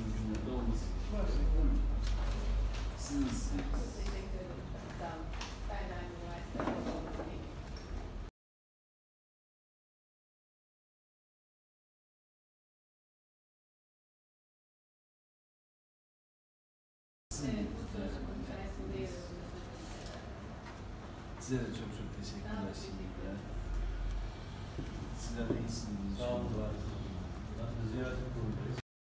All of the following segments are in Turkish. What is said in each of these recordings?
mümkünlerde olması gerekiyor. Siz nasılsınız? Teşekkür ederim. Sağ olun. Ben de aynı üniversitede olmalıyım. Evet, konferansında yer alıyorsunuz. Size de çok çok teşekkürler şimdilikler. Sizler de iyisiniz. Sağ olun. Ziyaret buradayız.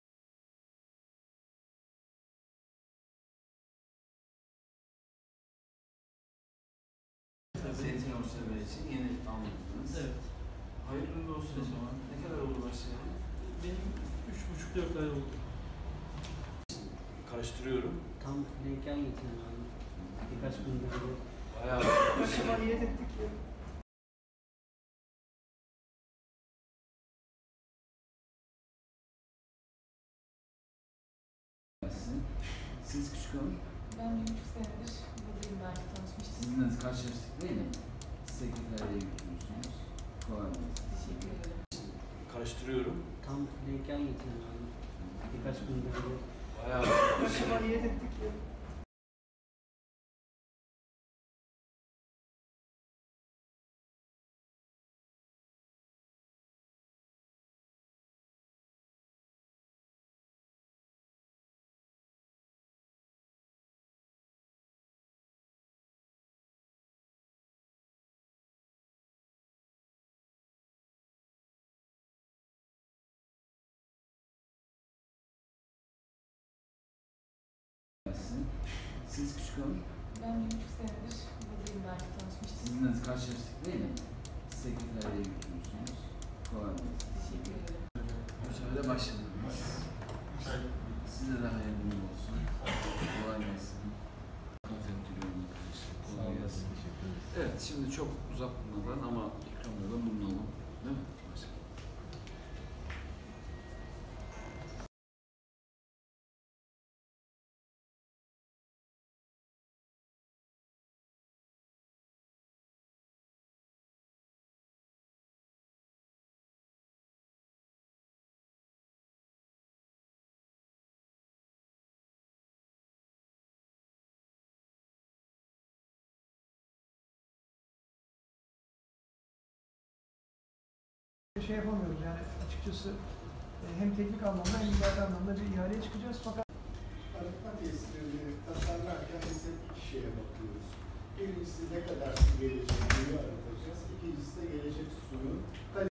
Zeytin Orseva için yeni anladınız. Evet. Hayırlı olsun o zaman. Ne kadar oldu başlayalı? Benim 3,5-4 ay oldu. Karıştırıyorum. Tam denklem getiriyorum abi. Birkaç gündür böyle. Bayağı Başıma niyet ettik ya. Siz küçük hanım. Ben 1,5 senedir buradayım, belki tanışmıştım. Sizinle karşılaştık değil mi? Sekreterliğe götürmüşsünüz. Kolay gelsin. Teşekkür ederim. Karıştırıyorum. Tam denklem getiriyorum abi. Birkaç gündür böyle. Bayağı Başıma niyet ettik ya. Siz küçük hanım. Ben 1,5 senedir buradayım, belki tanışmıştım. Sizinle karşılaştık değil mi? Sekreterliğe götürmüşsünüz. Kolay gelsin. Teşekkür ederim. Bu sefer de başladınız. Size de hayırlı olsun. Kolay gelsin. Konfektürüyorum arkadaşlar. Kolay gelsin. Evet, şimdi çok uzatmadan ama ikramda da bulunalım. Değil mi? Başka. Şey yapamıyoruz yani açıkçası hem teknik anlamda hem idari anlamda bir ihaleye çıkacağız fakat Arıtma tesislerini tasarlarken biz hep iki şeye bakıyoruz. Birincisi ne kadar su gelecek,